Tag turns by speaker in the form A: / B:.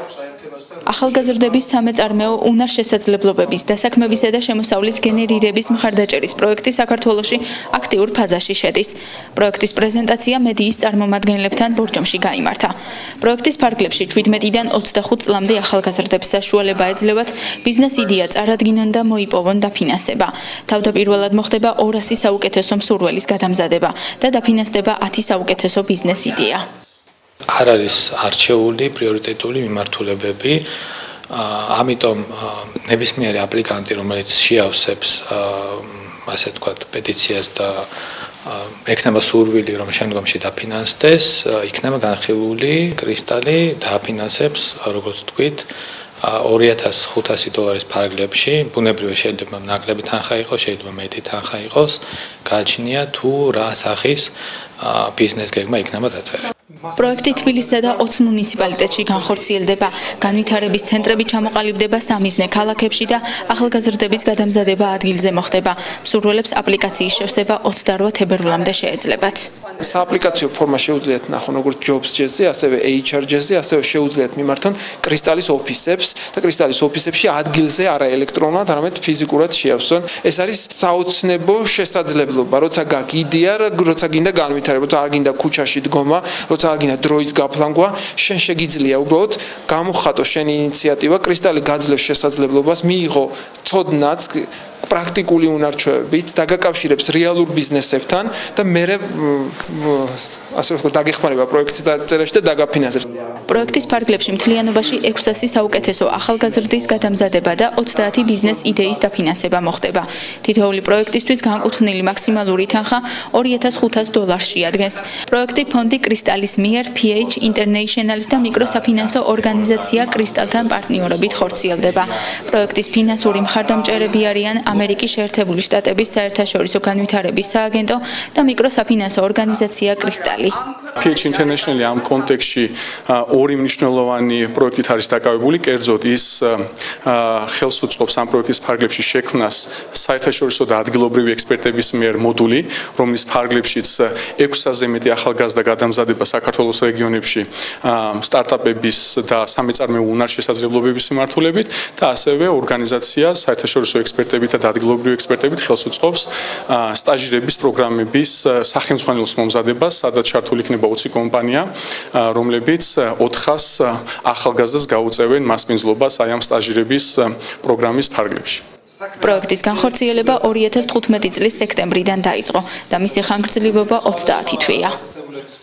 A: ახალგაზრდების სამეწარმეო უნარშესაძლებლობების დასაქმებისა და შემოსავლის გენერირების მხარდაჭერის პროექტი საქართველოში აქტიურ ფაზაში შედის. პროექტის პრეზენტაცია მედიის წარმომადგენლებთან ბორჯომში გაიმართა. პროექტის ფარგლებში 17-დან 25 წლამდე ახალგაზრდებს საშუალება ეძლევათ ბიზნეს იდეა წარადგინონ და მოიპოვონ დაფინანსება. თავდაპირველად მოხდება 200 საუკეთესო მსურველის გადამზადება და დაფინანსდება 10 საუკეთესო ბიზნეს იდეა.
B: არ არის არჩეული პრიორიტეტული მიმართულებები, ამიტომ ნებისმიერი აპლიკანტი, რომელიც შეავსებს ასე ვთქვათ პეტიციას და ექნება სურვილი, რომ შემდგომში დაფინანსდეს, იქნება განხილული კრისტალი დააფინანსებს, როგორც ვთქვით, $2500 ფარგლებში, ბუნებრივია შეიძლება ნაკლები თანხა იყოს, შეიძლება მეტი თანხა იყოს, გააჩნია თუ რა სახის ბიზნეს გეგმა იქნება დაწერილი.
A: პროექტი თბილისსა და 20 მუნიციპალიტეტში განხორციელდება. განვითარების ცენტრები ჩამოყალიბდება სამიზნე ქალაქებში და ახალგაზრდების გადამზადება ადგილზე მოხდება. მსურველებს აპლიკაციის შევსება 28 თებერვლამდე შეეძლებათ.
C: სააპლიკაციო ფორმა შეუძლიათ ნახონ როგორც ჯობს ჯეზზე, ასევე HR ჯეზზე, ასევე შეუძლიათ მიმართონ კრისტალის ოფისებს და კრისტალის ოფისებში ადგილზე არა ელექტრონულად, არამედ ფიზიკურად შეავსონ. ეს არის საოცნებო შესაძლებლობა, როცა გაქვს იდეა, როცა გინდა განვითარება, როცა არ გინდა ქუჩაში დგომა, როცა არ გინდა დროის გაფლანგვა, შენ შეგიძლია უბრალოდ გამოხატო შენი ინიციატივა, კრისტალი გაძლევს შესაძლებლობას, მიიღო ცოდნაც, პრაქტიკული უნარჩვევებით, დაგაკავშირებს რეალურ ბიზნესებთან და მე ასე ვთქვათ, დაგეხმარება პროექტის დაწერაში და დაგაფინანსებს.
A: პროექტის ფარგლებში მთლიანობაში 600 საუკეთესო ახალგაზრდის გადამზადება და 30 ბიზნეს იდეის დაფინანსება მოხდება. თითოეული პროექტისთვის განკუთვნილი მაქსიმალური თანხა $2500 შეადგენს. პროექტი ფონდი კრისტალის მიერ PH International-ის და მიკროსაფინანსო ორგანიზაცია კრისტალთან პარტნიორობით ხორციელდება. პროექტის ფინანსური მხარდამჭერები არიან ამერიკის შეერთებული შტატების საერთაშორისო განვითარების სააგენტო და მიკროსაფინანსო ორგანიზაცია კრისტალი.
D: PH International ამ კონტექსტში ორი მნიშვნელოვანი პროექტით არის დაკავებული, კერძოდ ის ხელს უწყობს ამ პროექტის ფარგლებში შექმნას საერთაშორისო და ადგილობრივი ექსპერტების მიერ მოდული, რომლის ფარგლებშიც 600-ზე მეტი ახალგაზრდა გადამზადება საქართველოს რეგიონებში სტარტაპების და სამეწარმეო უნარშესაძლებლობების მიმართულებით და ასევე ორგანიზაცია საერთაშორისო ექსპერტებით და ადგილობრივი ექსპერტებით ხელს უწყობს სტაჟირების პროგრამების სახელმძღვანელოს მომზადებას, სადაც ჩართული იქნება 20 კომპანია, რომლებიც 400 ახალგაზრდას გაუწევენ მასპინძლობას აი ამ სტაჟირების პროგრამის ფარგლებში.
A: პროექტის განხორციელება 2015 წლის სექტემბრიდან დაიწყო და მისი ხანგრძლივობა 30 თვეა.